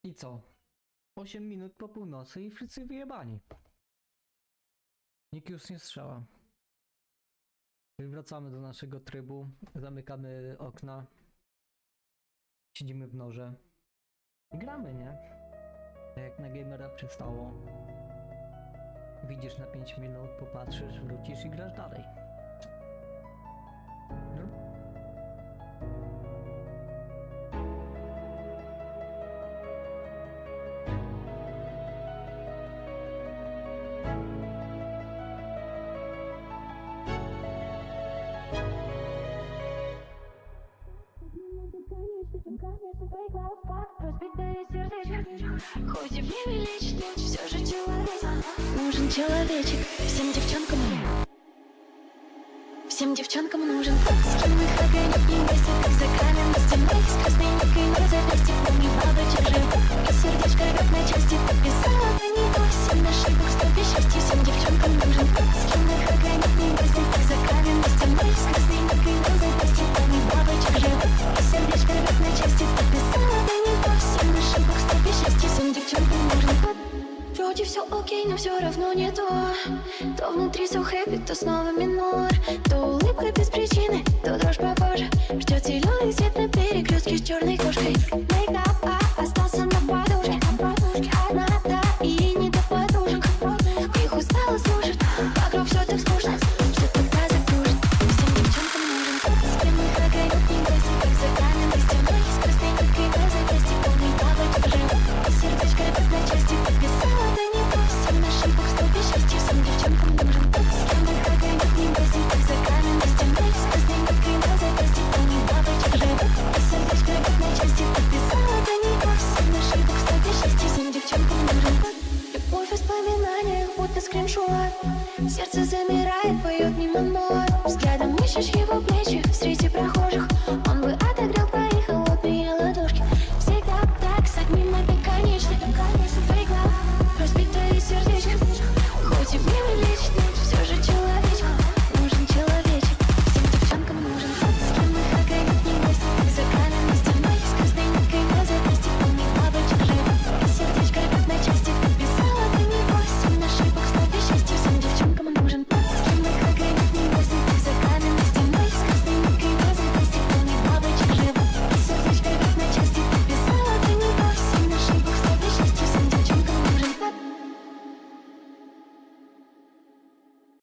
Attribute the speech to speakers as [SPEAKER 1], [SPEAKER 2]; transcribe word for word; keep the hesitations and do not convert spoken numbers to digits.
[SPEAKER 1] I co? osiem minut po północy i wszyscy wyjebani. Nikt już nie strzela. Wracamy do naszego trybu, zamykamy okna, siedzimy w norze i gramy, nie? Tak jak na gamera przystało. Widzisz na pięć minut, popatrzysz, wrócisz i grasz dalej. No.
[SPEAKER 2] Хоть и время лечит, но все же человек. Нужен человечек всем девчонкам. Всем девчонкам нужен. Скинных огонек не гасит, как за каменной стеной. С красной никой на запястье, помни бабочек жив. И сердечко как на части подписала на него. Семь на шибах, стопе счастья, всем девчонкам нужен. Скинных огонек не гасит, как за каменной стеной. С красной никой на запястье, помни бабочек жив. И сердечко как на части подписала на него. Семь на шибах, стопе счастья, всем девчонкам нужен. Вроде все окей, но все равно не то. То внутри все хэппи, то снова минор. То улыбка без причины, то дрожь по коже. Ждет зеленый свет на перекрестке с черной кошкой. Мейкап, а остался на подушке. Одна, да, и не до подружек. Их устала слушать, вокруг все так скучно, что тогда закружит. Всем девчонкам нужен. С кем их огонек не гасит, как за каменной стеной. С красной ниткой на запястье, полный бабочек жив. И сердечко как на части подписала на него. Семь на шибах, стопе счастья, всем девчонкам нужен. С кем их огонек не гасит, как за каменной стеной. С красной ниткой на запястье, полный бабочек жив. И сердечко как на части подписала на него. Семь на шибах, стопе счастья, всем девчонкам нужен. Любовь воспоминаниях, будто скриншот. Сердце замирает, поет мимо нот. Взглядом ищешь его плечи.